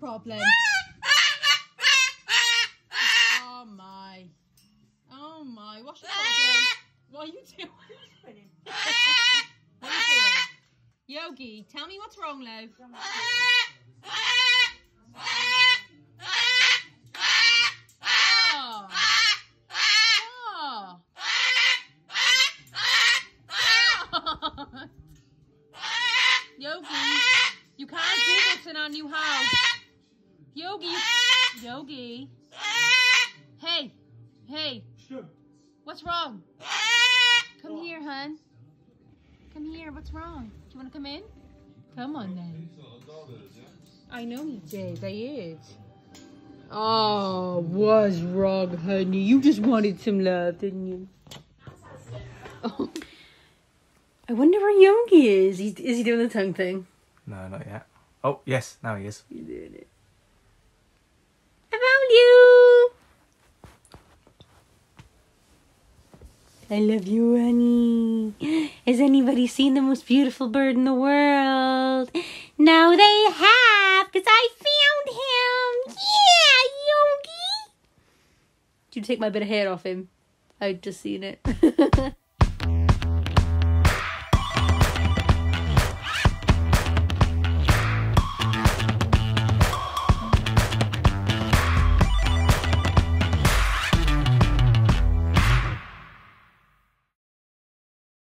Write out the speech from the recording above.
problem? Oh my. Oh my, what's your problem? What are you doing? What are you doing? Yogi, tell me what's wrong, love. Yogi, you can't do this in our new house. Yogi, Yogi. Hey, hey. What's wrong? Come here, hun. Come here, what's wrong? Do you want to come in? Come on then. I know he did, I did. Oh, what's wrong, honey? You just wanted some love, didn't you? Oh. I wonder where Yogi is. Is he doing the tongue thing? No, not yet. Oh, yes, now he is. He's doing it. I found you! I love you, honey. Has anybody seen the most beautiful bird in the world? Now they have, because I found him. Yeah, Yogi. Did you take my bit of hair off him? I'd just seen it.